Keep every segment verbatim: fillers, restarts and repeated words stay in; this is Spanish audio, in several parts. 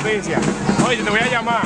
noticia. Oye, te voy a llamar.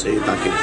Sí, está aquí.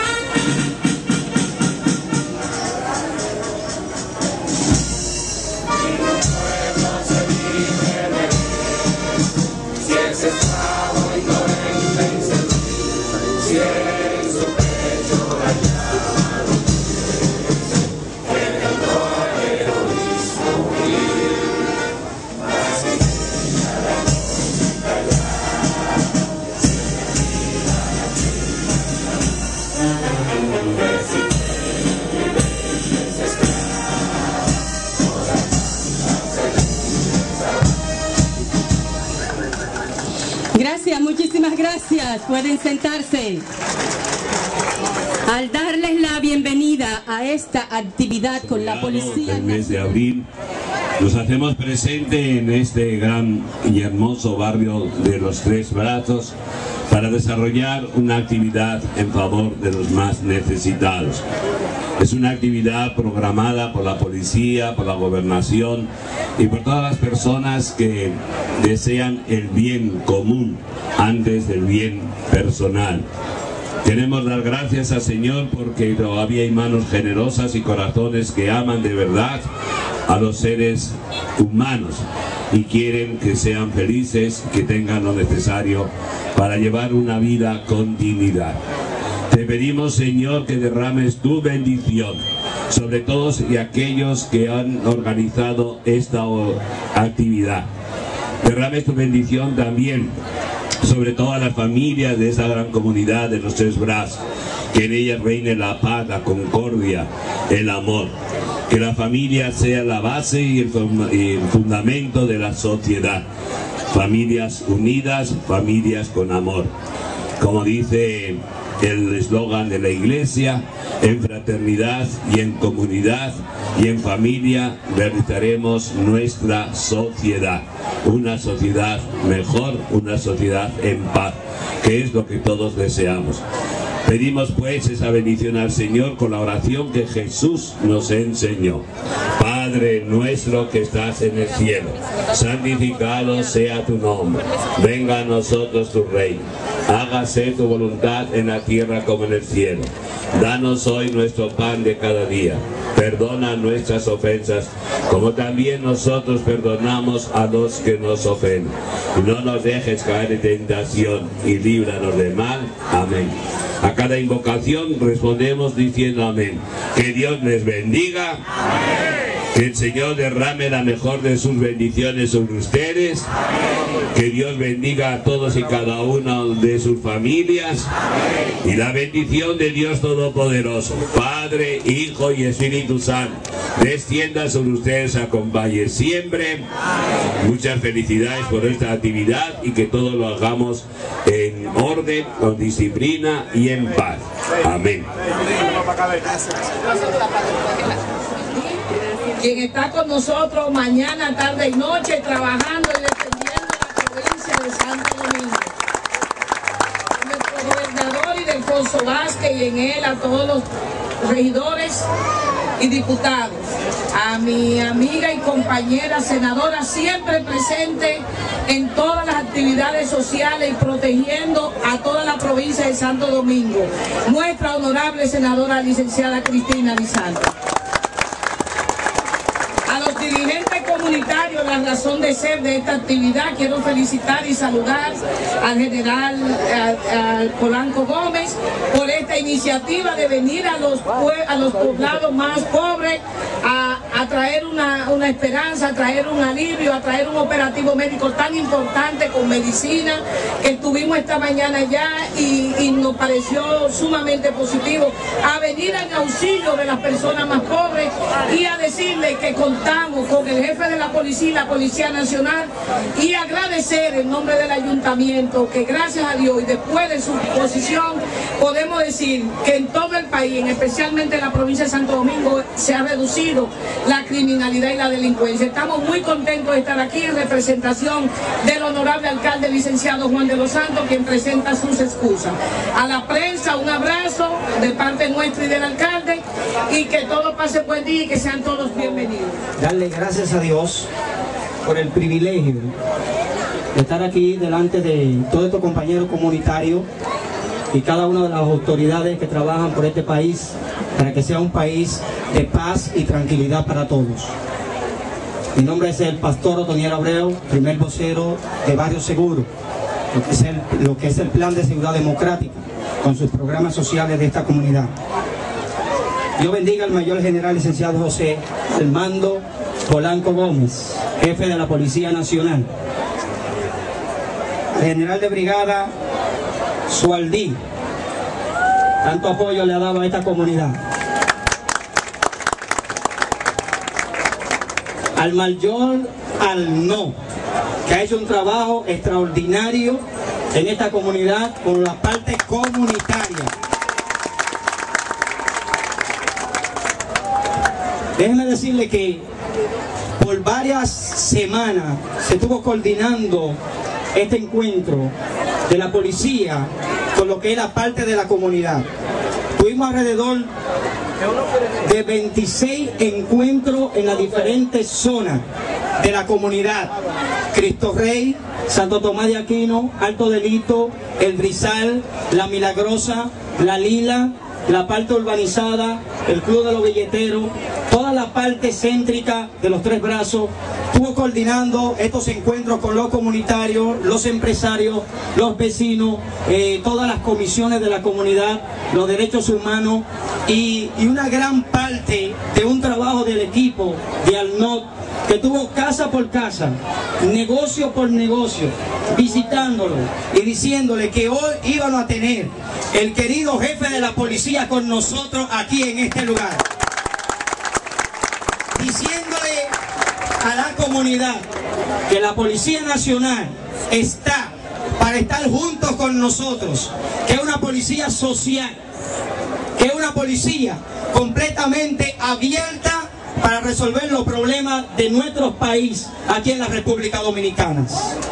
Gracias, muchísimas gracias. Pueden sentarse. Al darles la bienvenida a esta actividad con la Policía del mes de abril, nos hacemos presente en este gran y hermoso barrio de Los Tres Brazos para desarrollar una actividad en favor de los más necesitados. Es una actividad programada por la policía, por la gobernación y por todas las personas que desean el bien común antes del bien personal. Queremos dar gracias al Señor porque todavía hay manos generosas y corazones que aman de verdad a los seres humanos y quieren que sean felices, que tengan lo necesario para llevar una vida con dignidad. Te pedimos, Señor, que derrames tu bendición sobre todos y aquellos que han organizado esta actividad. Derrame tu bendición también sobre todas las familias de esta gran comunidad de Los Tres Brazos, que en ellas reine la paz, la concordia, el amor. Que la familia sea la base y el fundamento de la sociedad. Familias unidas, familias con amor. Como dice el eslogan de la Iglesia, en fraternidad y en comunidad y en familia realizaremos nuestra sociedad. Una sociedad mejor, una sociedad en paz, que es lo que todos deseamos. Pedimos pues esa bendición al Señor con la oración que Jesús nos enseñó. Padre nuestro que estás en el cielo, santificado sea tu nombre. Venga a nosotros tu reino. Hágase tu voluntad en la tierra como en el cielo. Danos hoy nuestro pan de cada día. Perdona nuestras ofensas, como también nosotros perdonamos a los que nos ofenden. Y no nos dejes caer en tentación, y líbranos del mal. Amén. A cada invocación respondemos diciendo amén. Que Dios les bendiga. Amén. Que el Señor derrame la mejor de sus bendiciones sobre ustedes. Que Dios bendiga a todos y cada uno de sus familias. Y la bendición de Dios Todopoderoso, Padre, Hijo y Espíritu Santo, descienda sobre ustedes, acompañe siempre. Muchas felicidades por esta actividad y que todos lo hagamos en orden, con disciplina y en paz. Amén. Quien está con nosotros mañana, tarde y noche trabajando y defendiendo la provincia de Santo Domingo. Nuestro gobernador Ildefonso Vázquez, y en él a todos los regidores y diputados. A mi amiga y compañera senadora, siempre presente en todas las actividades sociales y protegiendo a toda la provincia de Santo Domingo. Nuestra honorable senadora licenciada Cristina Lizalde. A los dirigentes comunitarios, la razón de ser de esta actividad, quiero felicitar y saludar al general a, a Polanco Gómez por esta iniciativa de venir a los, a los poblados más pobres a, a traer una, una esperanza, a traer un alivio, a traer un operativo médico tan importante con medicina, que estuvimos esta mañana ya y, y nos pareció sumamente positivo, a venir en auxilio de las personas más pobres y a decirle que contamos con el jefe de la policía y la Policía Nacional, y agradecer en nombre del ayuntamiento que gracias a Dios y después de su posición podemos decir que en todo el país, especialmente en la provincia de Santo Domingo, se ha reducido la criminalidad y la delincuencia. Estamos muy contentos de estar aquí en representación del honorable alcalde licenciado Juan de los Santos, quien presenta sus excusas. A la prensa un abrazo de parte nuestra y del alcalde, y que todo pase buen día y que sean todos bienvenidos. Darle gracias a Dios por el privilegio de estar aquí delante de todos estos compañeros comunitarios y cada una de las autoridades que trabajan por este país para que sea un país de paz y tranquilidad para todos. Mi nombre es el pastor Otoniel Abreu, primer vocero de Barrio Seguro, lo que es el, lo que es el Plan de Ciudad Democrática, con sus programas sociales de esta comunidad. Dios bendiga al mayor general licenciado José Armando Polanco Gómez, jefe de la Policía Nacional. Al general de brigada Sualdí, tanto apoyo le ha dado a esta comunidad. Al mayor Alno, que ha hecho un trabajo extraordinario en esta comunidad con la parte comunitaria. Déjeme decirle que por varias semanas se estuvo coordinando este encuentro de la policía con lo que es la parte de la comunidad. Tuvimos alrededor de veintiséis encuentros en las diferentes zonas de la comunidad: Cristo Rey, Santo Tomás de Aquino, Alto Delito, El Brizal, La Milagrosa, La Lila, la parte urbanizada, el Club de los Billeteros, toda la parte céntrica de los Tres Brazos. Estuvo coordinando estos encuentros con los comunitarios, los empresarios, los vecinos, eh, todas las comisiones de la comunidad, los derechos humanos y, y una gran parte de un trabajo del equipo de ALNOT que tuvo casa por casa, negocio por negocio, visitándolo y diciéndole que hoy íbamos a tener el querido jefe de la policía con nosotros aquí en este lugar. Diciéndole a la comunidad que la Policía Nacional está para estar juntos con nosotros, que es una policía social, que es una policía completamente abierta para resolver los problemas de nuestro país aquí en la República Dominicana.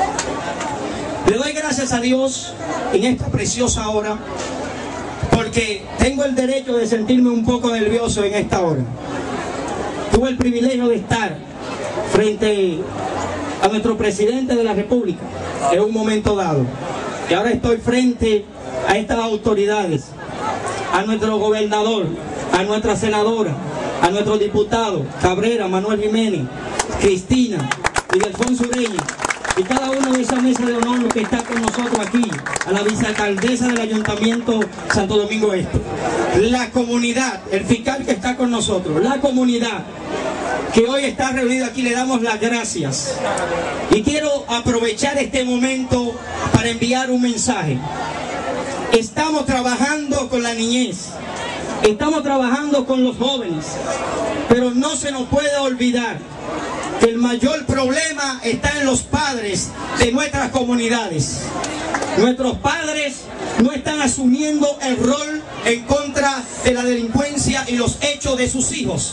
Le doy gracias a Dios en esta preciosa hora, porque tengo el derecho de sentirme un poco nervioso en esta hora. Tuve el privilegio de estar frente a nuestro presidente de la República en un momento dado, y ahora estoy frente a estas autoridades, a nuestro gobernador, a nuestra senadora, a nuestro diputado Cabrera, Manuel Jiménez, Cristina y Alfonso Ureña, y cada uno de esa mesa de honor que está con nosotros aquí, a la vicealcaldesa del Ayuntamiento Santo Domingo Este, la comunidad, el fiscal que está con nosotros, la comunidad que hoy está reunida aquí, le damos las gracias. Y quiero aprovechar este momento para enviar un mensaje. Estamos trabajando con la niñez, estamos trabajando con los jóvenes, pero no se nos puede olvidar que el mayor problema está en los padres de nuestras comunidades. Nuestros padres no están asumiendo el rol en contra de la delincuencia y los hechos de sus hijos.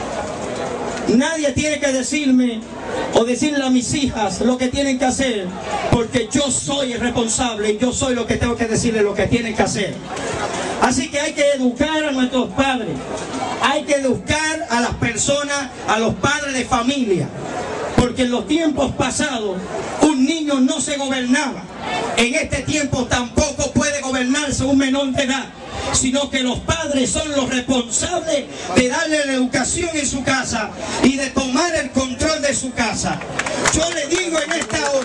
Nadie tiene que decirme o decirle a mis hijas lo que tienen que hacer, porque yo soy el responsable y yo soy lo que tengo que decirle lo que tienen que hacer. Así que hay que educar a nuestros padres, hay que educar a las personas, a los padres de familia, porque en los tiempos pasados un niño no se gobernaba. En este tiempo tampoco puede gobernarse un menor de edad, sino que los padres son los responsables de darle la educación en su casa y de tomar el control de su casa. Yo le digo en esta hora,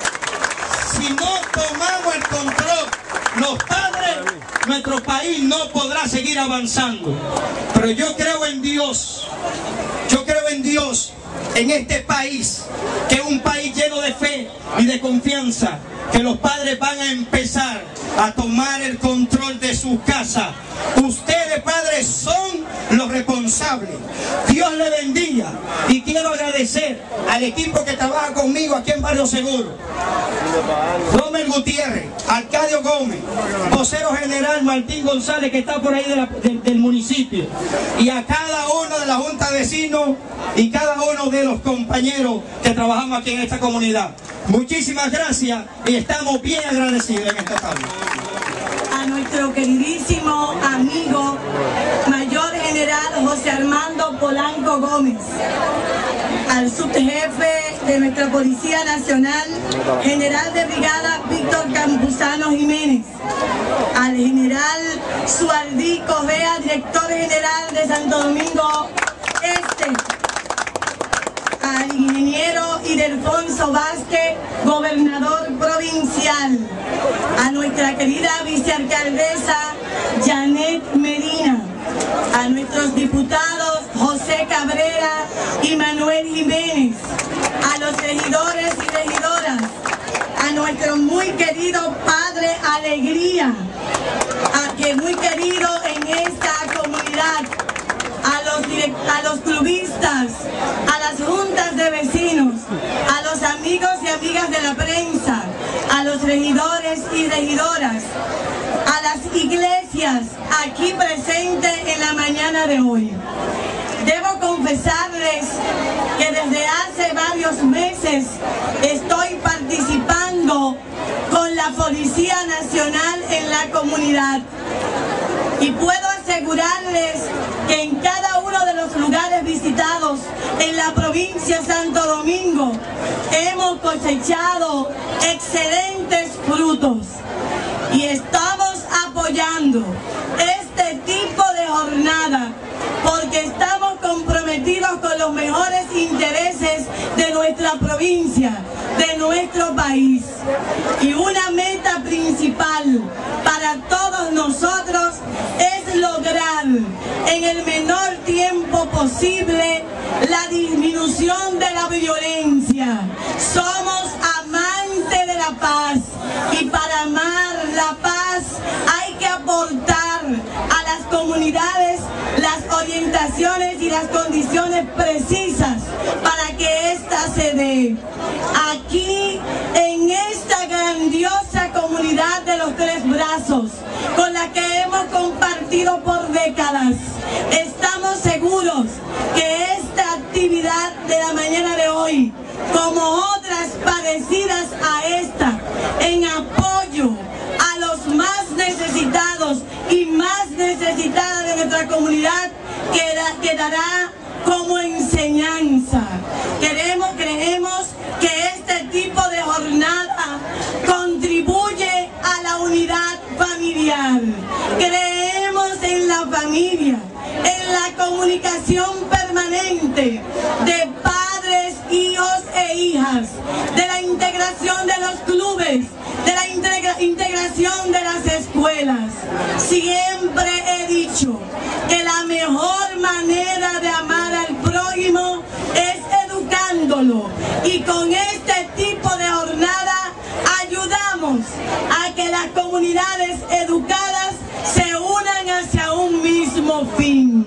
si no tomamos el control, los padres, nuestro país no podrá seguir avanzando. Pero yo creo en Dios, yo creo en Dios, en este país, que es un país lleno de fe y de confianza, que los padres van a empezar a tomar el control de su casa. Ustedes, padres, son los responsables. Dios le bendiga. Y quiero agradecer al equipo que trabaja conmigo aquí en Barrio Seguro: Romer Gutiérrez, Arcadio Gómez, vocero general Martín González, que está por ahí de la, de, del municipio, y a cada uno de la Junta de Vecinos y cada uno de los compañeros que trabajamos aquí en esta comunidad. Muchísimas gracias y estamos bien agradecidos en esta tarde. A nuestro queridísimo amigo Mayor General José Armando Polanco Gómez, a al subjefe de nuestra Policía Nacional, general de brigada Víctor Campuzano Jiménez, al general Suardí Correa, director general de Santo Domingo Este, al ingeniero Ildefonso Vázquez, gobernador provincial, a nuestra querida vicealcaldesa Janet Medina, a nuestros diputados José Cabrera y Manuel Jiménez, a los regidores y regidoras, a nuestro muy querido padre Alegría, a que muy querido en esta comunidad, a los, a los clubistas, a las juntas de vecinos, a los amigos y amigas de la prensa, a los regidores y regidoras, a las iglesias aquí presentes en la mañana de hoy. Debo confesarles que desde hace varios meses estoy participando con la Policía Nacional en la comunidad. Y puedo asegurarles que en cada uno de los lugares visitados en la provincia de Santo Domingo hemos cosechado excelentes frutos. Y estamos apoyando este tipo de jornada porque estamos comprometidos con los mejores intereses de nuestra provincia, de nuestro país. Y una meta principal para todos nosotros es lograr en el menor tiempo posible la disminución de la violencia. Somos amantes de la paz y para amar la paz hay que aportar a las comunidades las orientaciones y las condiciones precisas para que ésta se dé. Aquí, en esta grandiosa comunidad de los Tres Brazos, con la que hemos compartido por décadas, estamos seguros que esta actividad de la mañana de hoy, como otras parecidas a esta, en apoyo a los más necesitados y más necesitadas de nuestra comunidad, queda, quedará como enseñanza. Queremos, creemos que este tipo de jornada contribuye a la unidad familiar. Creemos en la familia, en la comunicación permanente de padres, hijos e hijas, de la integración de los clubes, de la integra integración de las escuelas. Siempre he dicho que la mejor manera de amar al prójimo es educándolo, y con este tipo de jornada ayudamos a que las comunidades educadas se unan hacia un mismo fin.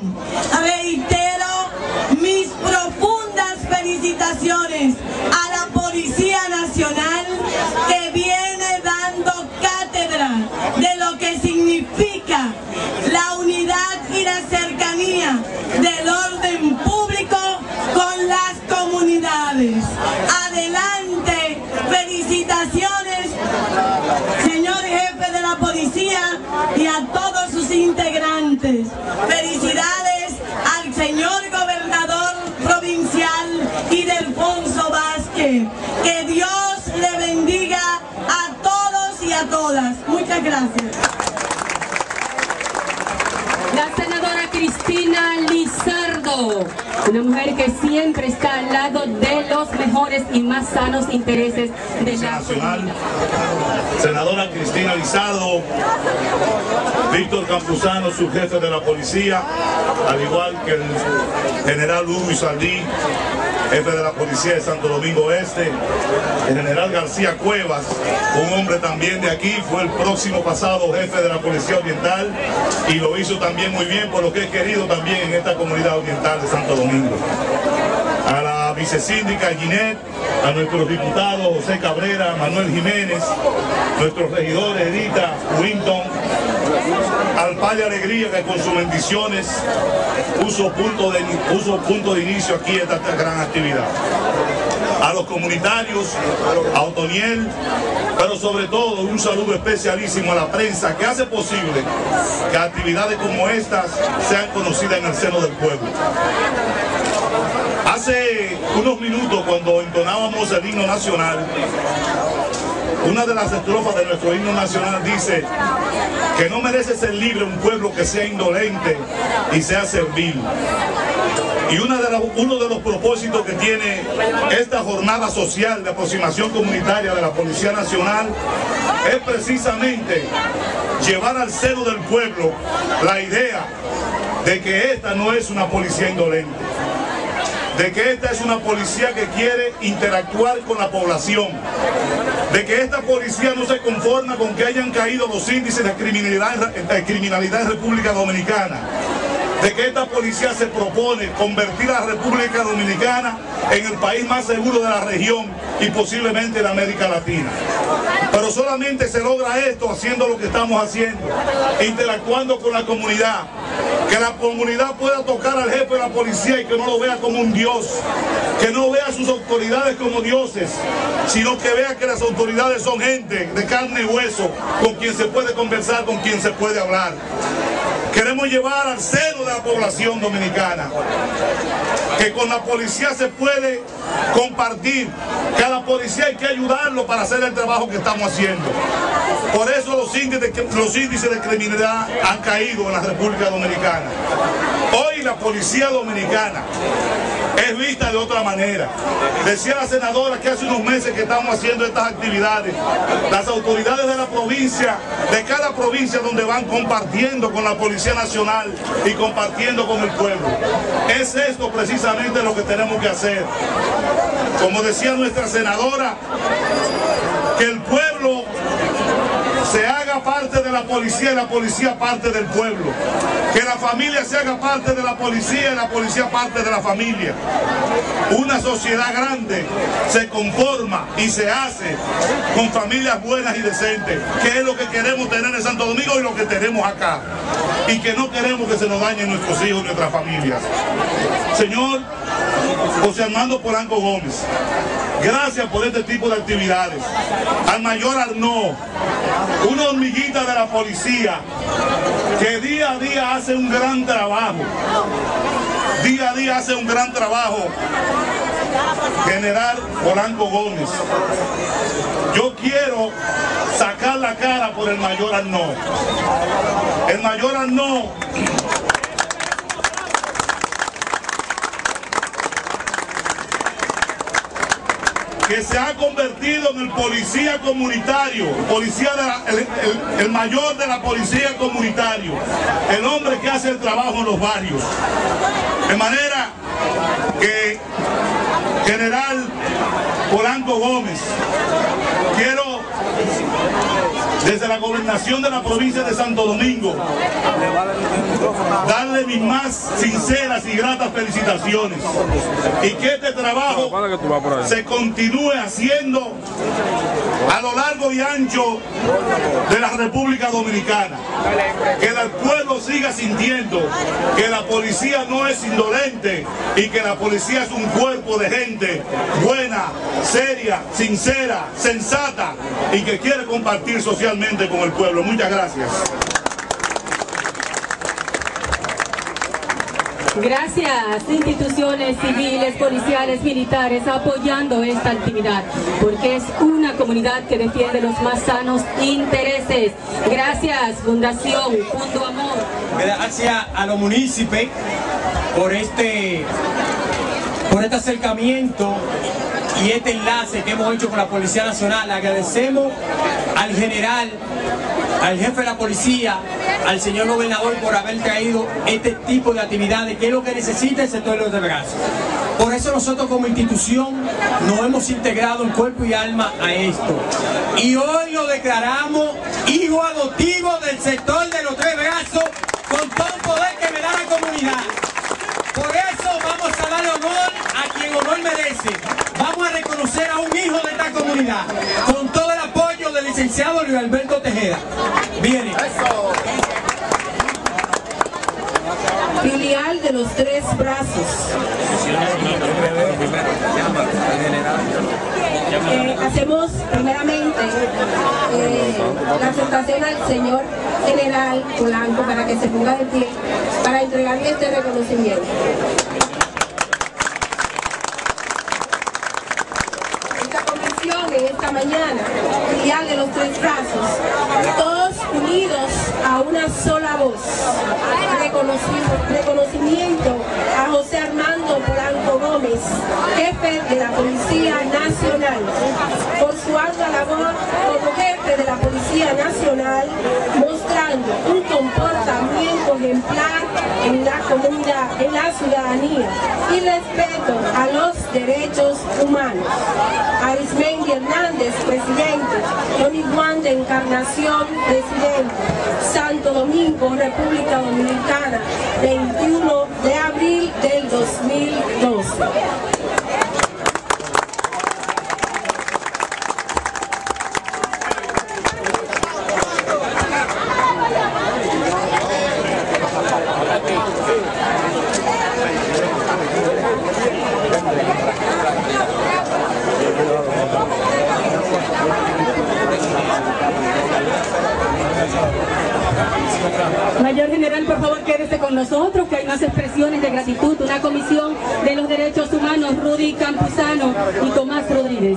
Reitero mis profundas felicitaciones a la Policía Nacional, que viene dando cátedra de lo que significa la unidad y la cercanía del orden público con las comunidades. Adelante, felicitaciones, señor jefe de la policía, y a todos sus integrantes. Felicidades al señor gobernador provincial Ildefonso Vázquez. Que Dios le bendiga a todos y a todas. Muchas gracias. La senadora Cristina Lizardo, una mujer que siempre está al lado de los mejores y más sanos intereses de la nacional. Senadora Cristina Lizardo, Víctor Campuzano, su jefe de la policía, al igual que el general Hugo Saldí, jefe de la policía de Santo Domingo Este, el general García Cuevas, un hombre también de aquí, fue el próximo pasado jefe de la Policía Oriental y lo hizo también muy bien, por lo que es querido también en esta comunidad oriental de Santo Domingo. A la vicesíndica Ginette, a nuestros diputados José Cabrera, Manuel Jiménez, nuestros regidores Edita, Winton, al Padre Alegría, que con sus bendiciones puso punto de, puso punto de inicio aquí a esta, esta gran actividad. A los comunitarios, a Otoniel, pero sobre todo un saludo especialísimo a la prensa que hace posible que actividades como estas sean conocidas en el seno del pueblo. Hace Hace unos minutos, cuando entonábamos el himno nacional, una de las estrofas de nuestro himno nacional dice que no merece ser libre un pueblo que sea indolente y sea servil. Y una de la, uno de los propósitos que tiene esta jornada social de aproximación comunitaria de la Policía Nacional es precisamente llevar al seno del pueblo la idea de que esta no es una policía indolente, de que esta es una policía que quiere interactuar con la población, de que esta policía no se conforma con que hayan caído los índices de criminalidad, de criminalidad en República Dominicana, de que esta policía se propone convertir a la República Dominicana en el país más seguro de la región y posiblemente de América Latina. Pero solamente se logra esto haciendo lo que estamos haciendo, interactuando con la comunidad, que la comunidad pueda tocar al jefe de la policía y que no lo vea como un dios, que no vea a sus autoridades como dioses, sino que vea que las autoridades son gente de carne y hueso, con quien se puede conversar, con quien se puede hablar. Queremos llevar al seno de la población dominicana que con la policía se puede compartir, que a la policía hay que ayudarlo para hacer el trabajo que estamos haciendo. Por eso los índices de, los índices de criminalidad han caído en la República Dominicana. Hoy la policía dominicana es vista de otra manera. Decía la senadora que hace unos meses que estamos haciendo estas actividades, las autoridades de la provincia, de cada provincia donde van compartiendo con la Policía Nacional y compartiendo con el pueblo. Es esto precisamente lo que tenemos que hacer. Como decía nuestra senadora, que el pueblo se haga parte de la policía y la policía parte del pueblo. Que la familia se haga parte de la policía y la policía parte de la familia. Una sociedad grande se conforma y se hace con familias buenas y decentes, que es lo que queremos tener en Santo Domingo y lo que tenemos acá. Y que no queremos que se nos dañen nuestros hijos y nuestras familias. Señor José Armando Polanco Gómez, gracias por este tipo de actividades. Al mayor Arnaud, una hormiguita de la policía que día a día hace un gran trabajo. Día a día hace un gran trabajo. General Polanco Gómez, yo quiero sacar la cara por el mayor Arnaud. El mayor Arnaud que se ha convertido en el policía comunitario, policía de la, el, el, el mayor de la policía comunitario, el hombre que hace el trabajo en los barrios. De manera que, General Polanco Gómez, quiero desde la gobernación de la provincia de Santo Domingo darle mis más sinceras y gratas felicitaciones y que este trabajo se continúe haciendo a lo largo y ancho de la República Dominicana, que el pueblo siga sintiendo que la policía no es indolente y que la policía es un cuerpo de gente buena, seria, sincera, sensata y que quiere compartir socialmente con el pueblo. Muchas gracias. Gracias, instituciones civiles, policiales, militares, apoyando esta actividad, porque es una comunidad que defiende los más sanos intereses. Gracias, Fundación Punto Amor. Gracias a los municipios por este, por este acercamiento y este enlace que hemos hecho con la Policía Nacional. Agradecemos al general, al jefe de la policía, al señor gobernador por haber traído este tipo de actividades, que es lo que necesita el sector de los brazos. Por eso nosotros como institución nos hemos integrado en cuerpo y alma a esto. Y hoy lo declaramos hijo adoptivo del sector de los tres brazos, con todo el poder que me da la comunidad. Por eso vamos a darle honor a quien honor merece. Vamos a reconocer a un hijo de esta comunidad, con todo el apoyo del licenciado Luis Alberto Tejeda. Viene. Filial de los Tres Brazos. Eh, hacemos primeramente eh, la aceptación al señor general Polanco para que se ponga de pie para entregarle este reconocimiento. en esta mañana, filial de los Tres Brazos, todos unidos a una sola voz. Reconocimiento a José Armando Polanco Gómez, jefe de la Policía Nacional, por su alta labor como jefe de la Policía Nacional, mostrando un comportamiento ejemplar en la comunidad, en la ciudadanía y respeto a los derechos humanos. Arismendi Hernández, presidente. Tony Juan de Encarnación, presidente. Santo Domingo, República Dominicana, veintiuno de abril del dos mil doce. Mayor General, por favor, quédese con nosotros, que hay más expresiones de gratitud. Una comisión de los derechos humanos, Rudy Campuzano y Tomás Rodríguez.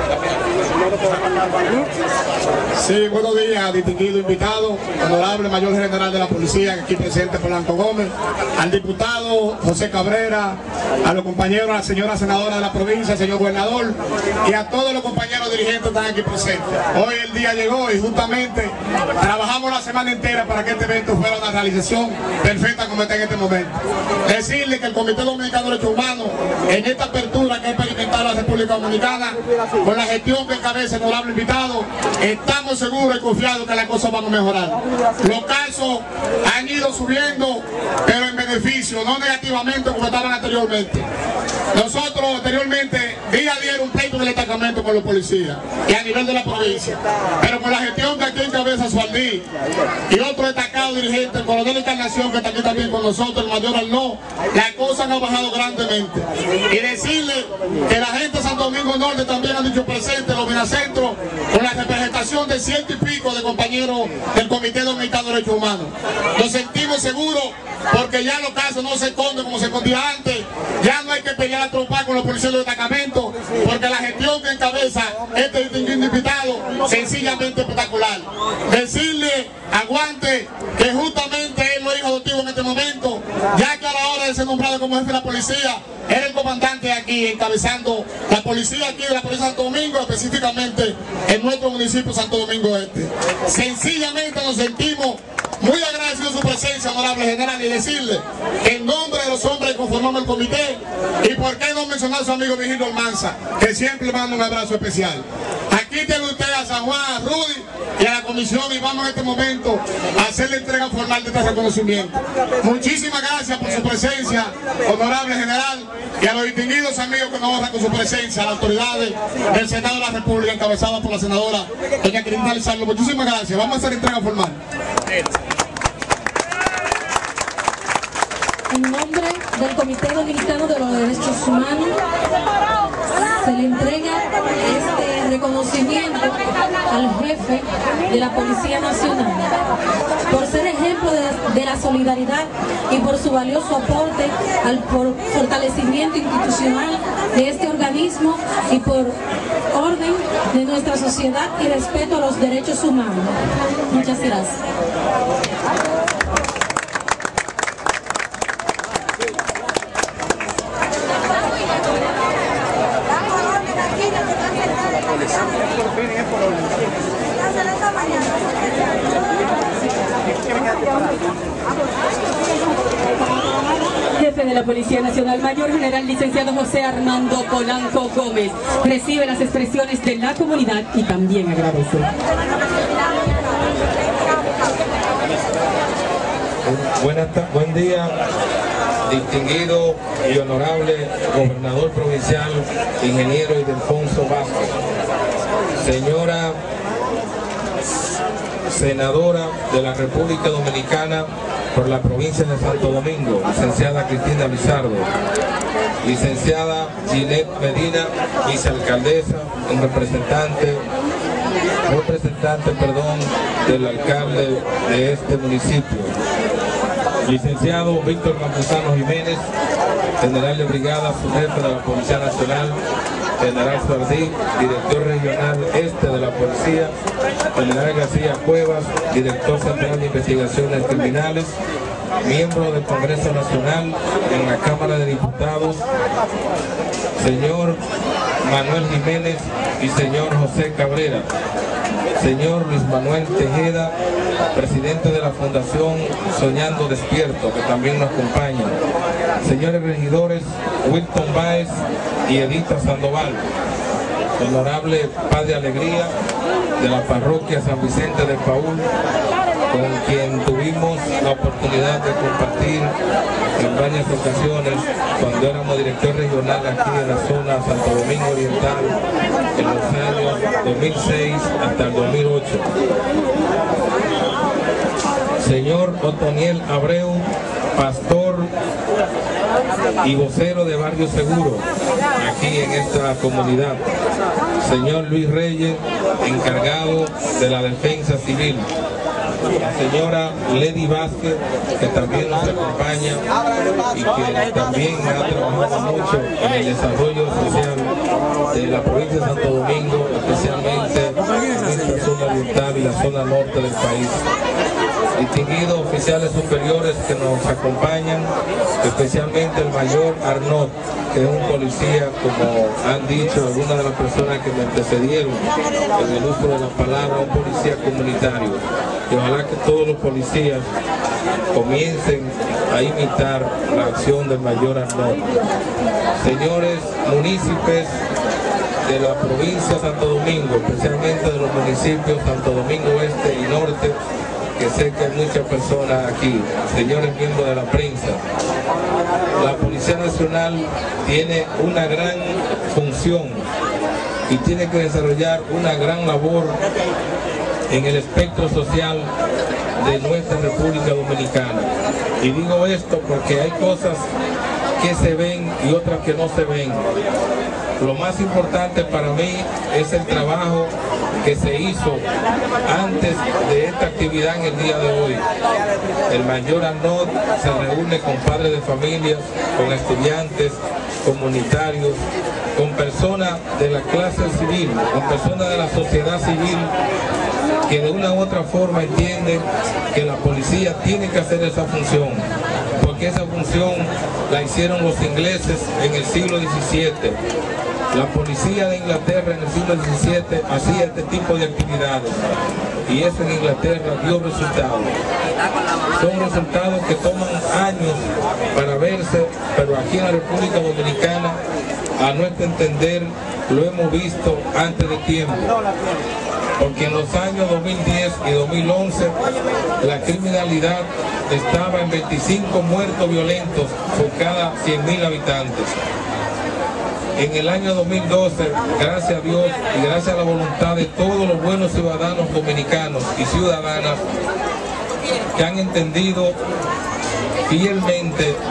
Sí, buenos días, distinguido invitado, honorable Mayor General de la Policía, aquí presente Polanco Gómez, al diputado José Cabrera, a los compañeros, a la señora senadora de la provincia, al señor gobernador, y a todos los compañeros dirigentes que están aquí presentes. Hoy el día llegó y justamente trabajamos la semana entera para que este evento fuera una realización perfecta como está en este momento. Decirle que el Comité Dominicano de Derechos Humanos, en esta apertura que ha experimentado la República Dominicana, con la gestión que encabeza el honorable invitado, estamos seguros y confiados que las cosas van a mejorar. Los casos han ido subiendo, pero en beneficio, no negativamente como estaban anteriormente. Nosotros anteriormente, día a día era un pleito del destacamento con los policías y a nivel de la provincia, pero con la gestión que aquí encabeza Sualdí y otro destacado dirigente, el coronel Encarnación, que está aquí también con nosotros, el mayor Arnó, las cosas han bajado grandemente. Y decirle que la gente de Santo Domingo Norte también ha dicho presente, los Vinacentros, con la representación de ciento y pico de compañeros del Comité Dominicano de Derechos Humanos. Nos sentimos seguros porque ya los casos no se esconden como se escondía antes, ya no hay que pelear a tropar con los policías del destacamento, porque la gestión que encabeza este distinguido invitado, sencillamente espectacular. Decirle, aguante, que justamente él lo hizo adoptivo en este momento, ya que a la hora de ser nombrado como jefe de la policía, era el comandante aquí, encabezando la policía aquí de la Policía de Santo Domingo, específicamente en nuestro municipio Santo Domingo Este. Sencillamente nos sentimos muy agradecidos de su presencia, honorable general, y decirle que en nombre de los hombres que conformamos el comité, y por qué no mencionar a su amigo Virgilio Almanza, que siempre le manda un abrazo especial. Aquí tiene usted a San Juan, a Rudy y a la comisión, y vamos en este momento a hacer la entrega formal de este reconocimiento. Muchísimas gracias por su presencia, honorable general, y a los distinguidos amigos que nos honran con su presencia, a las autoridades del Senado de la República, encabezadas por la senadora doña Cristina Lizardo. Muchísimas gracias. Vamos a hacer entrega formal. En nombre del Comité Dominicano de los Derechos Humanos, se le entrega este reconocimiento al jefe de la Policía Nacional por ser ejemplo de, de la solidaridad y por su valioso aporte al por fortalecimiento institucional de este organismo y por orden de nuestra sociedad y respeto a los derechos humanos. Muchas gracias. Jefe de la Policía Nacional, Mayor General Licenciado José Armando Polanco Gómez, recibe las expresiones de la comunidad y también agradece. Buenas, buen día, distinguido y honorable gobernador provincial, ingeniero Ildefonso Vázquez, señora senadora de la República Dominicana por la provincia de Santo Domingo, licenciada Cristina Lizardo, licenciada Ginette Medina, vicealcaldesa, un representante, representante, perdón, del alcalde de este municipio, licenciado Víctor Campuzano Jiménez, general de brigada, subjefe de la Policía Nacional, General Suardí, director regional este de la policía, General García Cuevas, director central de investigaciones criminales, miembro del Congreso Nacional en la Cámara de Diputados, señor Manuel Jiménez y señor José Cabrera, señor Luis Manuel Tejeda, presidente de la Fundación Soñando Despierto, que también nos acompaña, señores regidores Wilton Báez y Edita Sandoval, honorable Padre Alegría de la parroquia San Vicente de Paúl, con quien tuvimos la oportunidad de compartir en varias ocasiones cuando éramos director regional aquí en la zona Santo Domingo Oriental en los años dos mil seis hasta el dos mil ocho. Señor Otoniel Abreu, pastor y vocero de Barrio Seguro aquí en esta comunidad. Señor Luis Reyes, encargado de la defensa civil. La señora Lady Vázquez, que también nos acompaña y que también ha trabajado mucho en el desarrollo social de la provincia de Santo Domingo, especialmente en esta zona oriental y la zona norte del país. Distinguidos oficiales superiores que nos acompañan, especialmente el mayor Arnaud, que es un policía, como han dicho algunas de las personas que me antecedieron en el uso de la palabra, un policía comunitario. Y ojalá que todos los policías comiencen a imitar la acción del mayor Arnaud. Señores municipios de la provincia de Santo Domingo, especialmente de los municipios Santo Domingo Este y Norte, que sé que hay muchas personas aquí, señores miembros de la prensa. La Policía Nacional tiene una gran función y tiene que desarrollar una gran labor en el espectro social de nuestra República Dominicana. Y digo esto porque hay cosas que se ven y otras que no se ven. Lo más importante para mí es el trabajo que se hizo antes de esta actividad en el día de hoy. El mayor Arnaud se reúne con padres de familias, con estudiantes, comunitarios, con personas de la clase civil, con personas de la sociedad civil, que de una u otra forma entienden que la policía tiene que hacer esa función, porque esa función la hicieron los ingleses en el siglo diecisiete. La policía de Inglaterra en el siglo diecisiete hacía este tipo de actividades y eso en Inglaterra dio resultados. Son resultados que toman años para verse, pero aquí en la República Dominicana, a nuestro entender, lo hemos visto antes de tiempo. Porque en los años dos mil diez y dos mil once la criminalidad estaba en veinticinco muertos violentos por cada cien mil habitantes. En el año dos mil doce, gracias a Dios y gracias a la voluntad de todos los buenos ciudadanos dominicanos y ciudadanas que han entendido fielmente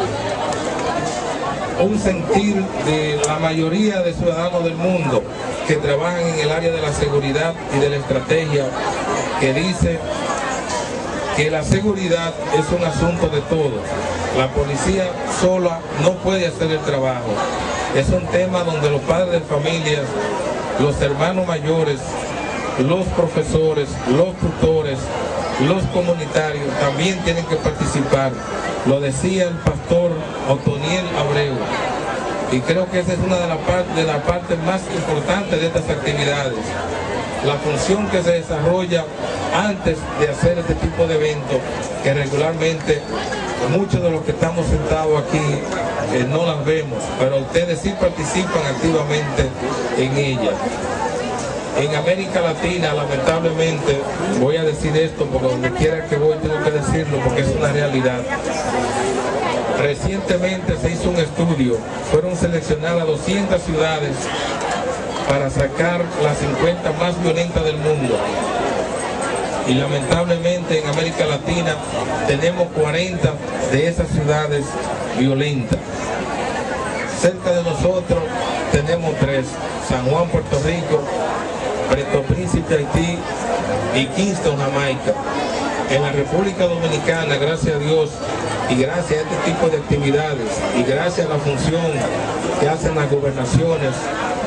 un sentir de la mayoría de ciudadanos del mundo que trabajan en el área de la seguridad y de la estrategia, que dice que la seguridad es un asunto de todos. La policía sola no puede hacer el trabajo. Es un tema donde los padres de familias, los hermanos mayores, los profesores, los tutores, los comunitarios también tienen que participar. Lo decía el pastor Otoniel Abreu. Y creo que esa es una de las partes de la parte más importantes de estas actividades. La función que se desarrolla antes de hacer este tipo de eventos, que regularmente muchos de los que estamos sentados aquí eh, no las vemos, pero ustedes sí participan activamente en ellas. En América Latina, lamentablemente, voy a decir esto porque donde quiera que voy tengo que decirlo porque es una realidad. Recientemente se hizo un estudio, fueron seleccionadas doscientas ciudades para sacar las cincuenta más violentas del mundo. Y lamentablemente en América Latina tenemos cuarenta de esas ciudades violentas. Cerca de nosotros tenemos tres: San Juan, Puerto Rico, Puerto Príncipe, Haití y Kingston, Jamaica. En la República Dominicana, gracias a Dios y gracias a este tipo de actividades y gracias a la función que hacen las gobernaciones,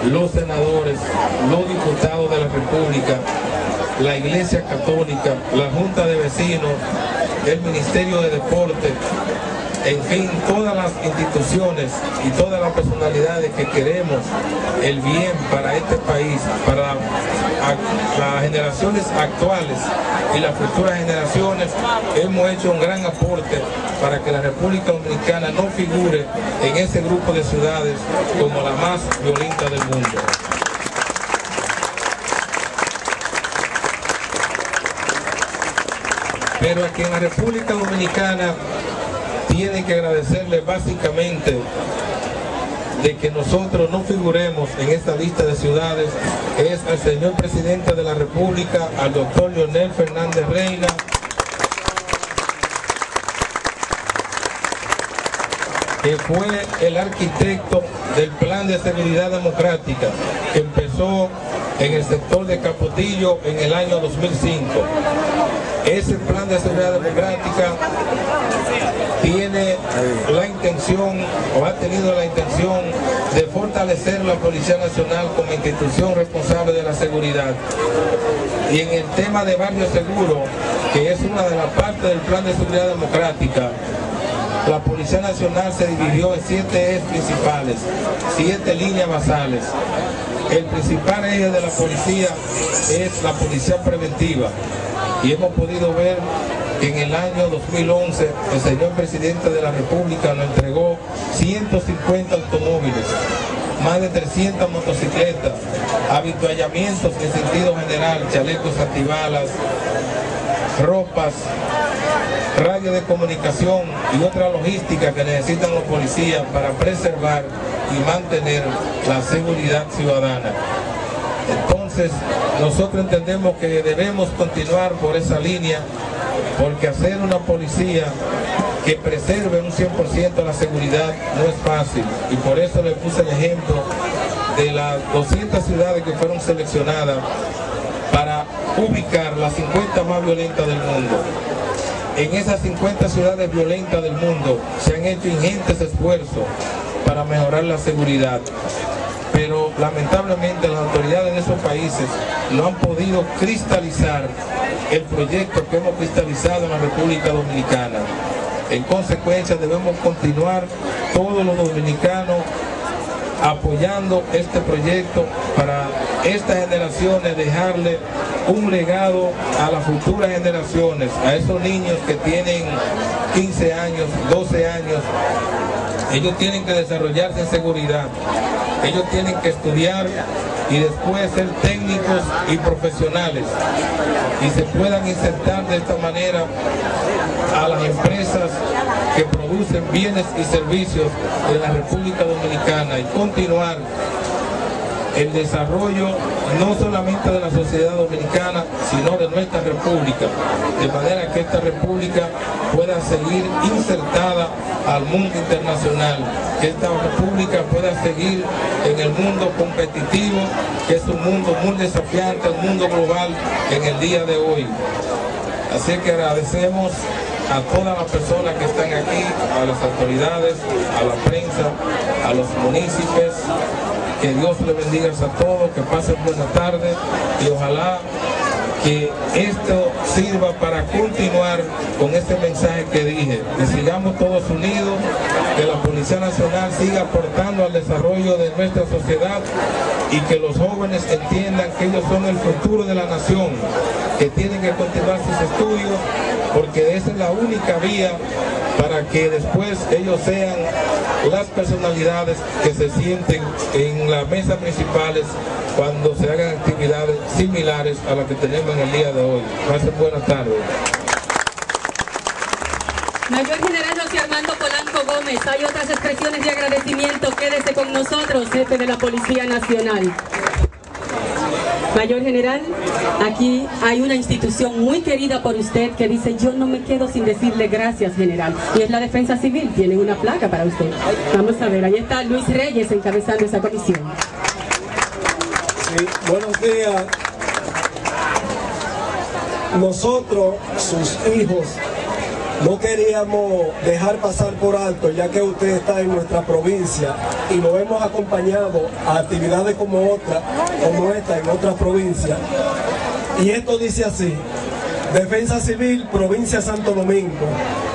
los senadores, los diputados de la República, la Iglesia Católica, la Junta de Vecinos, el Ministerio de Deporte, en fin, todas las instituciones y todas las personalidades que queremos el bien para este país, para las generaciones actuales y las futuras generaciones, hemos hecho un gran aporte para que la República Dominicana no figure en ese grupo de ciudades como la más violenta del mundo. Pero aquí en la República Dominicana tienen que agradecerle básicamente de que nosotros no figuremos en esta lista de ciudades es al señor presidente de la República, al doctor Leonel Fernández Reina, que fue el arquitecto del Plan de Seguridad Democrática que empezó en el sector de Capotillo en el año dos mil cinco. Ese Plan de Seguridad Democrática tiene la intención o ha tenido la intención de fortalecer la Policía Nacional como institución responsable de la seguridad. Y en el tema de Barrio Seguro, que es una de las partes del Plan de Seguridad Democrática, la Policía Nacional se dividió en siete ejes principales, siete líneas basales. El principal eje de la policía es la policía preventiva. Y hemos podido ver que en el año dos mil once el señor presidente de la República nos entregó ciento cincuenta automóviles, más de trescientas motocicletas, avituallamientos en sentido general, chalecos antibalas, ropas, radio de comunicación y otra logística que necesitan los policías para preservar y mantener la seguridad ciudadana. Entonces, nosotros entendemos que debemos continuar por esa línea, porque hacer una policía que preserve un cien por ciento la seguridad no es fácil. Y por eso le puse el ejemplo de las doscientas ciudades que fueron seleccionadas para ubicar las cincuenta más violentas del mundo. En esas cincuenta ciudades violentas del mundo se han hecho ingentes esfuerzos para mejorar la seguridad. Pero lamentablemente las autoridades de esos países no han podido cristalizar el proyecto que hemos cristalizado en la República Dominicana. En consecuencia debemos continuar todos los dominicanos apoyando este proyecto para estas generaciones, dejarle un legado a las futuras generaciones, a esos niños que tienen quince años, doce años. Ellos tienen que desarrollarse en seguridad, ellos tienen que estudiar y después ser técnicos y profesionales y se puedan insertar de esta manera a las empresas que producen bienes y servicios de la República Dominicana y continuar el desarrollo no solamente de la sociedad dominicana, sino de nuestra república, de manera que esta república pueda seguir insertada al mundo internacional, que esta república pueda seguir en el mundo competitivo, que es un mundo muy desafiante, un mundo global en el día de hoy. Así que agradecemos a todas las personas que están aquí, a las autoridades, a la prensa, a los municipios. Que Dios les bendiga a todos, que pasen buena tarde y ojalá que esto sirva para continuar con este mensaje que dije, que sigamos todos unidos, que la Policía Nacional siga aportando al desarrollo de nuestra sociedad y que los jóvenes entiendan que ellos son el futuro de la nación, que tienen que continuar sus estudios porque esa es la única vía para que después ellos sean las personalidades que se sienten en las mesas principales cuando se hagan actividades similares a las que tenemos en el día de hoy. Pasen buenas tardes. Mayor General José Armando Polanco Gómez, hay otras expresiones de agradecimiento. Quédese con nosotros, jefe de la Policía Nacional. Mayor General, aquí hay una institución muy querida por usted que dice, yo no me quedo sin decirle gracias, General. Y es la Defensa Civil, tienen una placa para usted. Vamos a ver, ahí está Luis Reyes encabezando esa comisión. Sí, buenos días. Nosotros, sus hijos, no queríamos dejar pasar por alto, ya que usted está en nuestra provincia y lo hemos acompañado a actividades como otra, como esta en otras provincias. Y esto dice así: Defensa Civil, Provincia Santo Domingo,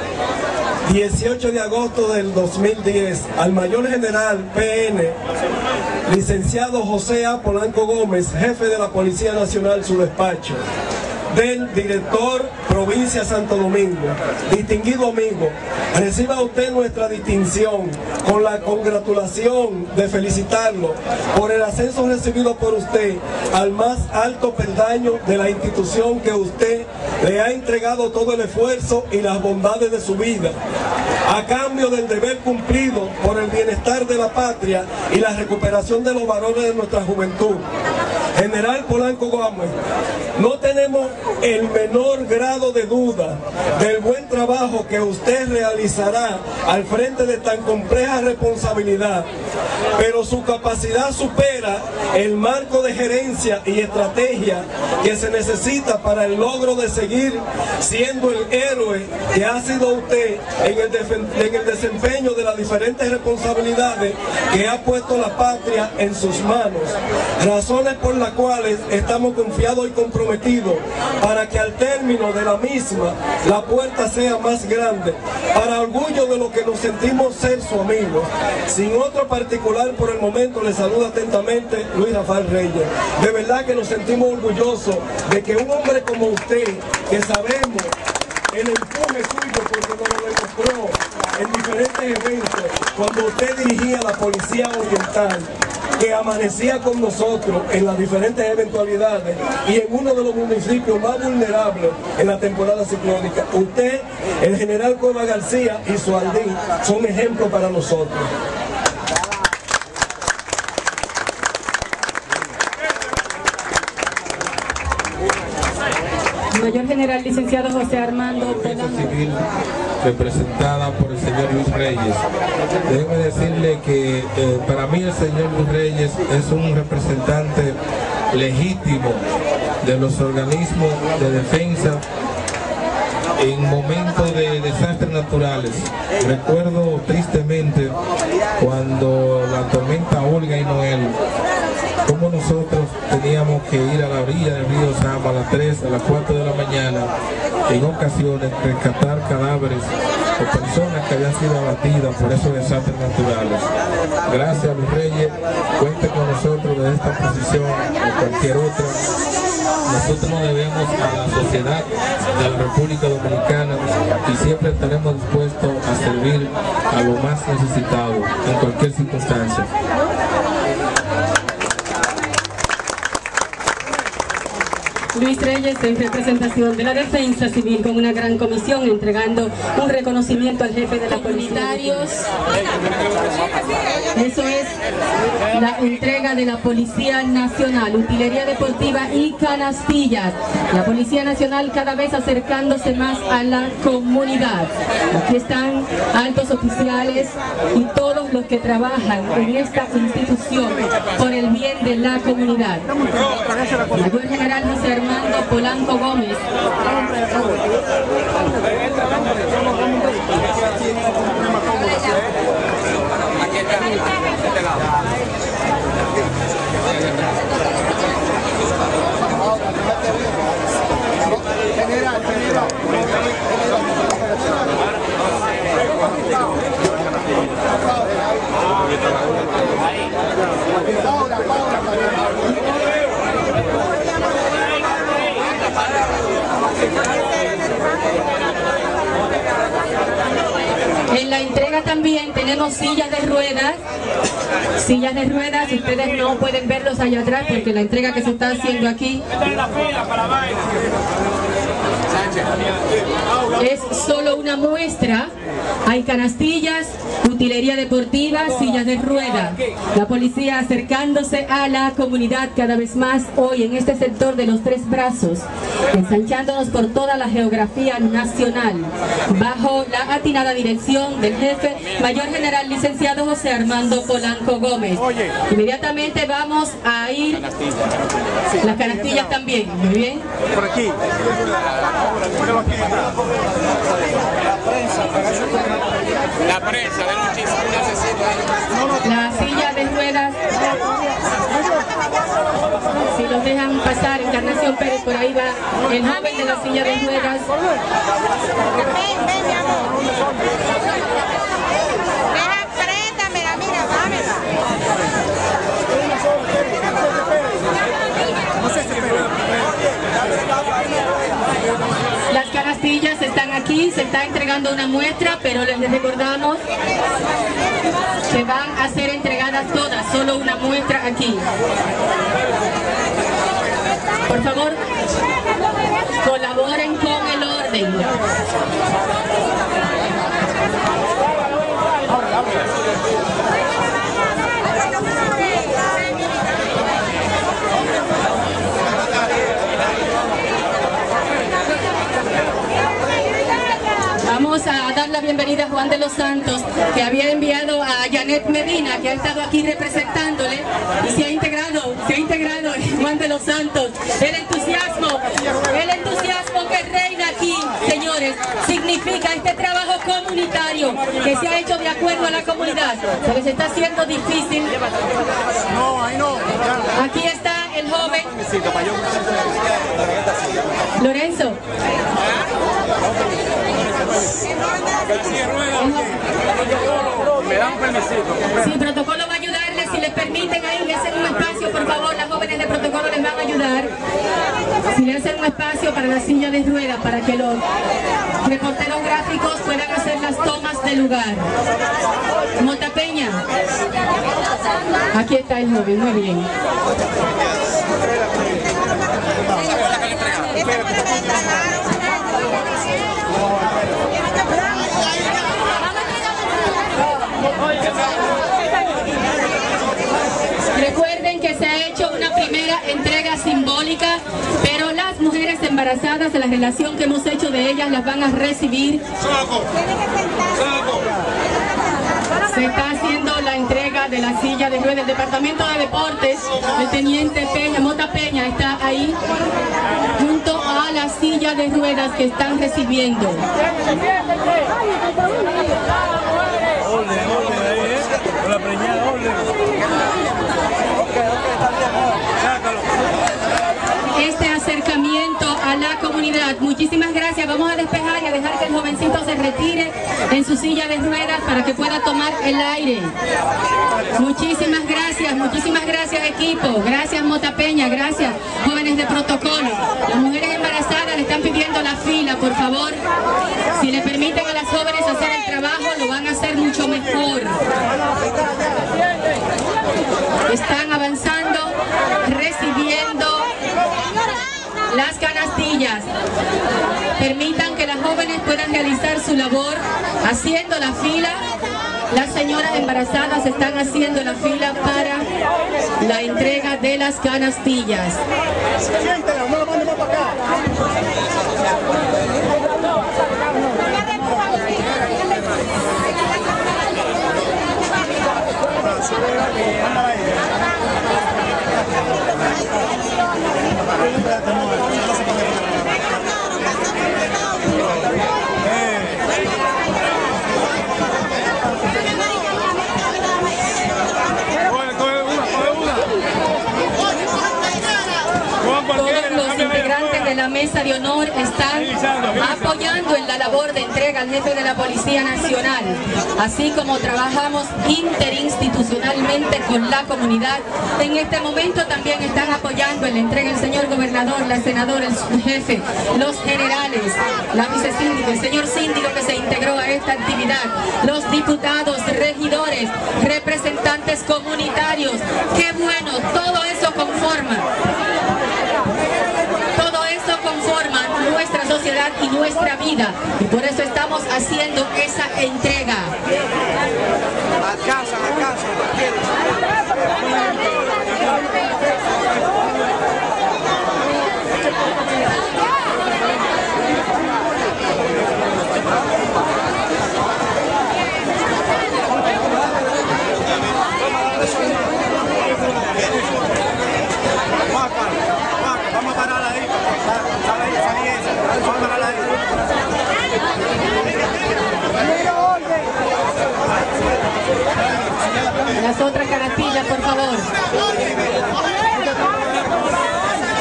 dieciocho de agosto del dos mil diez, al Mayor General P N, licenciado José A. Polanco Gómez, jefe de la Policía Nacional, su despacho. Del director Provincia Santo Domingo. Distinguido amigo, reciba usted nuestra distinción con la congratulación de felicitarlo por el ascenso recibido por usted al más alto peldaño de la institución que usted le ha entregado todo el esfuerzo y las bondades de su vida, a cambio del deber cumplido por el bienestar de la patria y la recuperación de los valores de nuestra juventud. General Polanco Gómez, no tenemos el menor grado de duda del buen trabajo que usted realizará al frente de tan compleja responsabilidad, pero su capacidad supera el marco de gerencia y estrategia que se necesita para el logro de seguir siendo el héroe que ha sido usted en el, en el desempeño de las diferentes responsabilidades que ha puesto la patria en sus manos, razones por las cuales estamos confiados y comprometidos para que al término de la misma la puerta sea más grande, para orgullo de lo que nos sentimos ser su amigo. Sin otro particular por el momento, le saluda atentamente Luis Rafael Reyes. De verdad que nos sentimos orgullosos de que un hombre como usted, que sabemos el empuje suyo porque nos lo demostró en diferentes eventos, cuando usted dirigía la Policía Oriental, que amanecía con nosotros en las diferentes eventualidades y en uno de los municipios más vulnerables en la temporada ciclónica. Usted, el general Cueva García y su aldín son ejemplos para nosotros. Mayor General Licenciado José Armando Polanco. Civil, representada por el señor Luis Reyes. Déjeme decirle que eh, para mí el señor Luis Reyes es un representante legítimo de los organismos de defensa en momentos de desastres naturales. Recuerdo tristemente cuando la tormenta Olga y Noel, como nosotros teníamos que ir a la orilla del río Sama a las tres, a las cuatro de la mañana, en ocasiones rescatar cadáveres o personas que habían sido abatidas por esos desastres naturales. Gracias, Luis Reyes, cuente con nosotros desde esta posición o cualquier otra. Nosotros nos debemos a la sociedad de la República Dominicana y siempre estaremos dispuestos a servir a los más necesitados en cualquier circunstancia. Luis Reyes, en representación de la Defensa Civil, con una gran comisión, entregando un reconocimiento al jefe de la policía. Eso es la entrega de la Policía Nacional, utilería deportiva y canastillas. La Policía Nacional cada vez acercándose más a la comunidad. Aquí están altos oficiales y todos los que trabajan en esta institución por el bien de la comunidad. Mayor General José Armando Polanco Gómez. En la entrega también tenemos sillas de ruedas, sillas de ruedas, ustedes no pueden verlos allá atrás porque la entrega que se está haciendo aquí es solo una muestra. Hay canastillas, utilería deportiva, sillas de rueda. La policía acercándose a la comunidad cada vez más hoy en este sector de los Tres Brazos, ensanchándonos por toda la geografía nacional, bajo la atinada dirección del jefe Mayor General Licenciado José Armando Polanco Gómez. Inmediatamente vamos a ir las canastillas también, muy bien. Por aquí. La prensa, ven muchísimo, necesito. La silla de ruedas, si los dejan pasar, Encarnación Pérez, por ahí va el joven de la silla de ruedas. Ven, ven, mi amor. Deja, préndamela, mira, dámela. Las canastillas están aquí, se está entregando una muestra, pero les recordamos que van a ser entregadas todas, solo una muestra aquí. Por favor, colaboren con el orden. Vamos a dar la bienvenida a Juan de los Santos, que había enviado a Janet Medina, que ha estado aquí representándole y se ha integrado, se ha integrado Juan de los Santos. El entusiasmo, el entusiasmo que reina aquí, señores, significa este trabajo comunitario que se ha hecho de acuerdo a la comunidad. Se les está haciendo difícil. Aquí está el joven Lorenzo. Me dan un permisito. Sí, protocolo va a ayudarles, si les permiten ahí, le hacen un espacio, por favor, las jóvenes de protocolo les van a ayudar. Si le hacen un espacio para la silla de ruedas, para que los reporteros gráficos puedan hacer las tomas del lugar. Mota Peña. Aquí está el joven, muy bien. Recuerden que se ha hecho una primera entrega simbólica, pero las mujeres embarazadas, la relación que hemos hecho de ellas, las van a recibir. Se está haciendo la entrega de la silla de ruedas del Departamento de Deportes. El teniente Peña, Mota Peña, está ahí junto a la silla de ruedas que están recibiendo. Este acercamiento a la comunidad, muchísimas gracias. Vamos a despejar y a dejar que el jovencito se retire en su silla de ruedas para que pueda tomar el aire. Muchísimas gracias, muchísimas gracias equipo, gracias Mota Peña, gracias jóvenes de protocolo. Las mujeres embarazadas le están pidiendo la fila, por favor. Si le permiten a las jóvenes hacer el trabajo, lo van a hacer mucho mejor. Están avanzando, recibiendo las canastillas. Permitan que las jóvenes puedan realizar su labor haciendo la fila. Las señoras embarazadas están haciendo la fila para la entrega de las canastillas. Todos los integrantes de la mesa de honor están apoyando en la labor de entrega al jefe de la Policía Nacional, así como trabajamos interinstitucionalmente con la comunidad. En este momento también están apoyando en la entrega el señor gobernador, la senadora, el jefe, los generales, la vicesíndica, el señor síndico que se integró a esta actividad, los diputados, regidores, representantes comunitarios. ¡Qué bueno! Todo eso conforma. Todo eso conforma nuestra sociedad y nuestra vida, y por eso estamos haciendo esa entrega. A casa, a casa, vamos a parar ahí, vamos a parar ahí.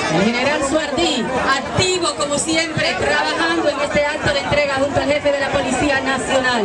El general Suardí, activo como siempre, trabajando en este acto de entrega junto al jefe de la Policía Nacional.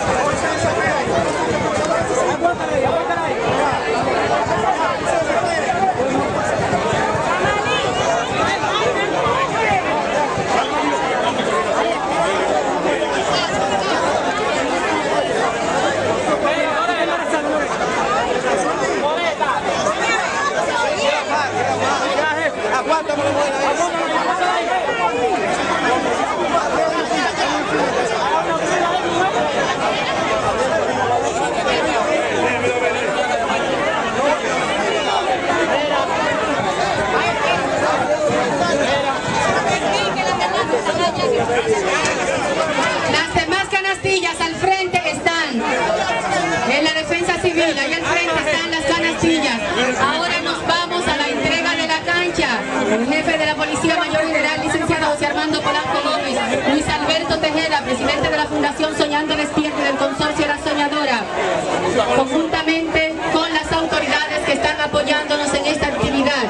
Las demás canastillas al frente están en la defensa civil, ahí al frente están las canastillas. Ahora nos vamos a la entrega de la cancha. El jefe de la Policía Mayor General, licenciado José Armando Polanco Gómez, Luis Alberto Tejeda, presidente de la Fundación Soñando Despierta del Consorcio La Soñadora, conjuntamente con las autoridades que están apoyándonos en esta actividad.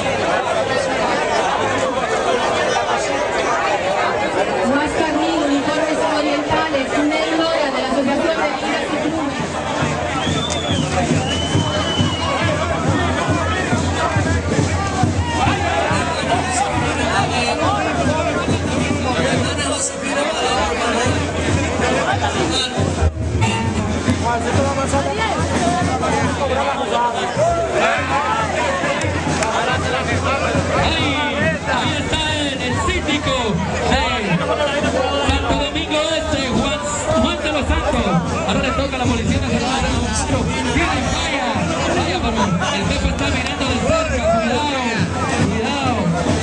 Ahí está en el síndico de Santo Domingo Este, Juan, Juan de los Santos. Ahora le toca a la Policía Nacional. Tiene falla, vaya, pero el jefe está mirando de cerca. Cuidado,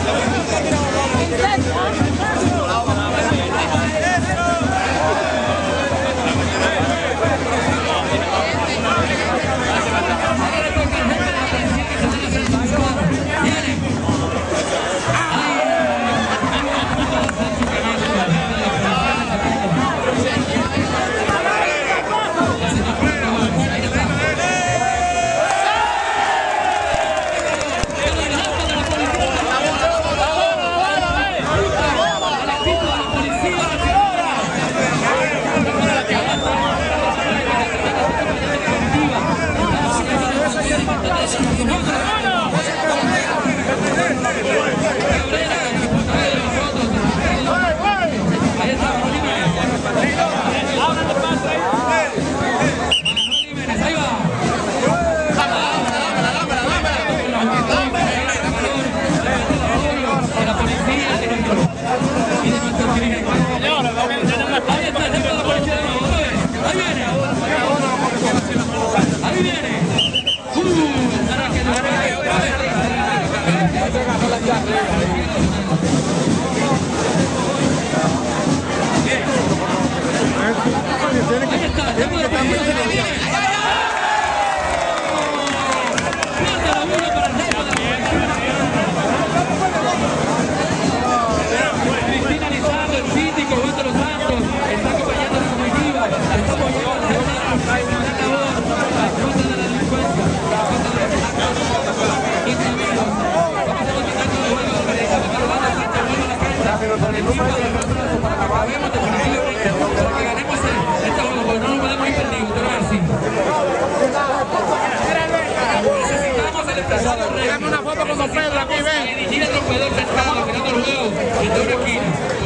Dame una foto con Don Pedro aquí, ven. Dirigir el rompedor sentado, mirando los huevos desde una esquina.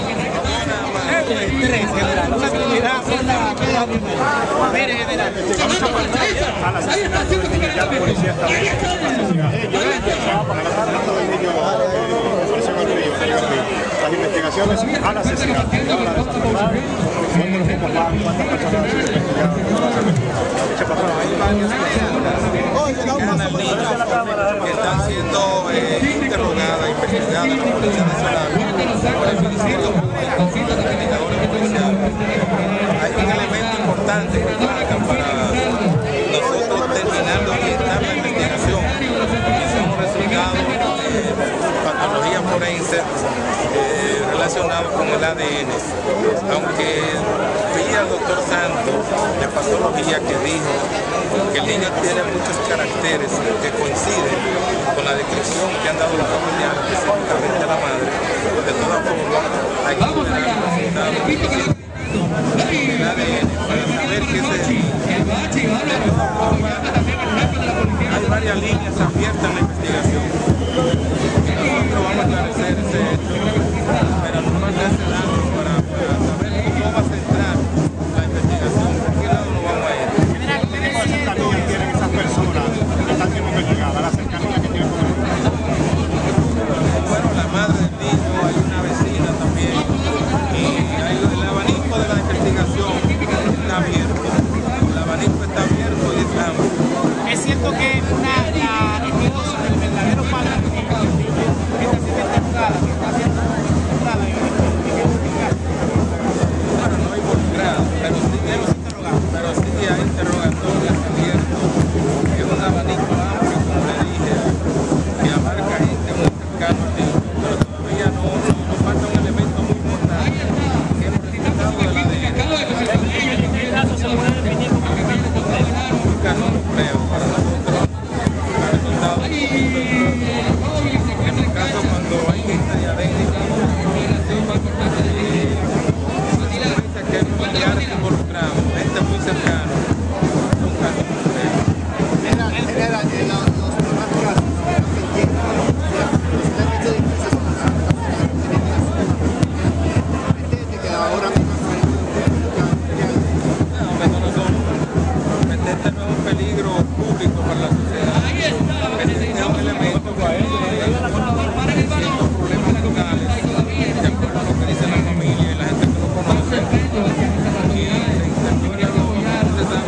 Tres, general. Una actividad por la Mire, general. Ahí está haciendo que quiere la policía. Las investigaciones han asesinado. Que están siendo eh, interrogadas, investigadas en la Policía Nacional por el homicidio de indicadores policiales. Hay un elemento importante que falta para nosotros terminar de orientar la investigación, que son los resultados de patología forense eh, relacionado con el A D N, aunque vi al doctor Santos de patología que dijo que el niño tiene muchos caracteres que coinciden con la descripción que han dado los familiares, específicamente la madre. De todas formas, hay que esperar el resultado del A D N para saber qué es el niño. De todas formas, hay varias líneas abiertas en la investigación. Nosotros vamos a esclarecer ese hecho, pero no más de ese lado para, para saber cómo va a centrar la investigación, por qué lado nos vamos a ir. General, ¿qué cercanía tienen esas personas que están siendo investigadas? La cercanía que tienen con el niño. Bueno, la madre del niño, hay una vecina también, y hay el abanico de la investigación está abierto. El abanico está abierto y está amplio. Es cierto que una, la esposa del verdadero padre de los niños está siendo interrogada, que está siendo involucrada en el Bueno, no involucrada, pero sí, pero sí hay interrogatorios abiertos, que es un abanico amplio, como le dije, que abarca gente muy cercana al niño, pero todavía no, no, nos falta un elemento muy importante, que es el resultado de la D N. ¿Qué caso se puede definir como que Un caso complejo para nosotros, el resultado de en el caso cuando hay gente diabética, que hay familiares involucrados, gente muy cercana, es un caso complejo. General, general, en los demás casos, que ahora Petete no es un peligro público para la sociedad. Petete es un elemento que siendo problemas locales, de acuerdo a lo que dice la familia y la gente que lo conoce. Y en territorio no se sabe,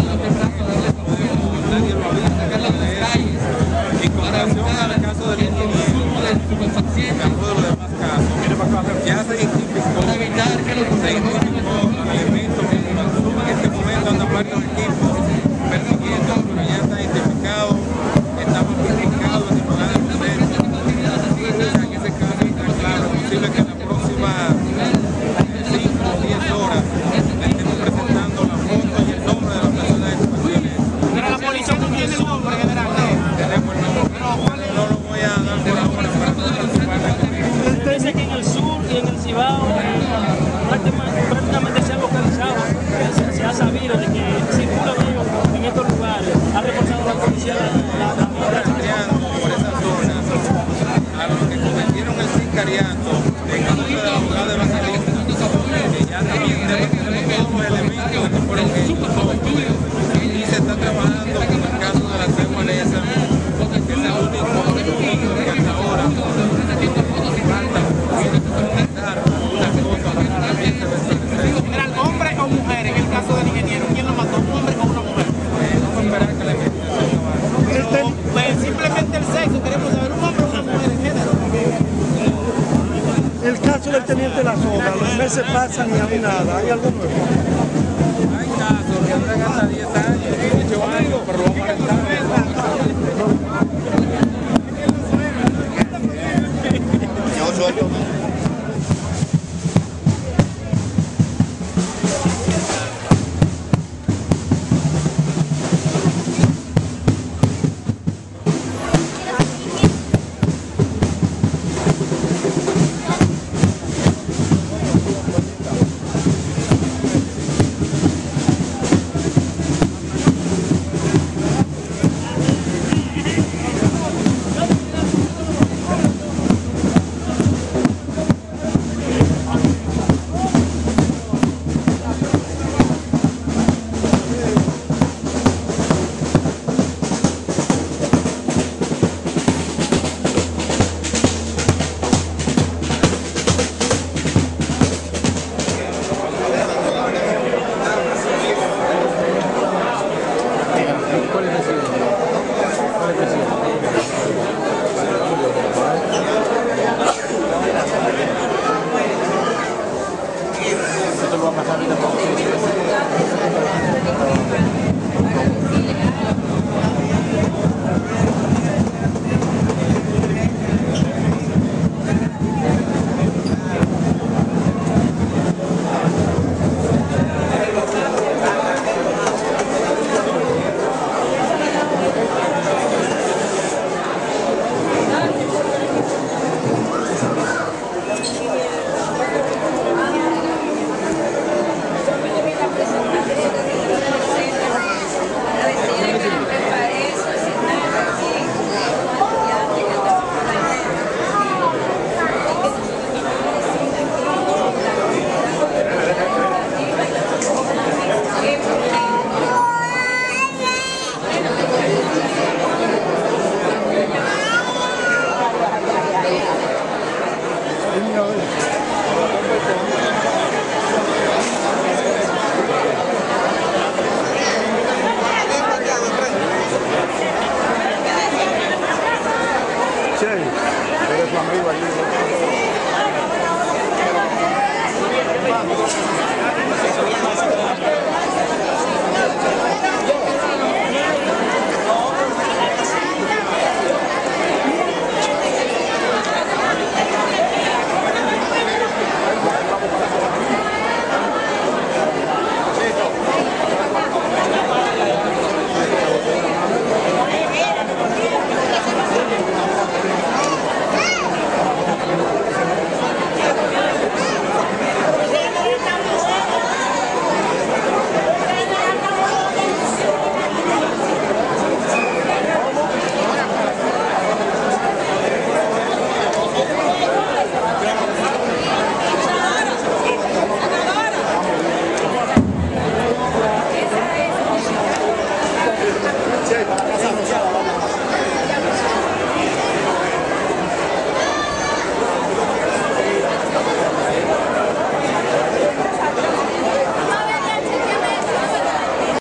nadie lo ha visto, que lo de eso. Y con relación al caso del ingeniero, de acuerdo a los demás casos, ya se identificó, se identificó elementos que en este momento andan varios equipos persiguiendo, pero ya está identificado, estamos verificados en el lugar de proceso. En ese caso está claro, es posible que en las próximas cinco o diez horas le estemos presentando la foto y el nombre de la persona de exposiciones. Pero la policía no tiene el nombre, general. Tenemos el nombre, no lo voy a dar por ahora para no preocuparme. Usted dice que en el sur y en el Cibao prácticamente, prácticamente se ha localizado, se, se ha sabido de que circulan ellos en estos lugares. Ha reforzado la policía la, la, la, la por esa zona a los que cometieron el sicariato en contra de la abogada de Evangelista, que ya también tenemos todos los elementos que fueron hechos y se está trabajando con el caso de la C M N S, que es el único que hasta ahora falta completar unas cosas para que también se ve. general, hombre o mujer en el caso del ingeniero, ¿quién lo mató? ¿Un hombre o una mujer? Eh, vamos a esperar que la investigación avance. Pero, pues, simplemente el sexo, queremos saber un hombre o una mujer en género. El caso del teniente La Soga, los meses pasan y no hay nada, ¿hay algo nuevo? Hay casos que duran hasta diez años, ocho años, pero lo vamos a arrestar. ocho años. arriba, arriba.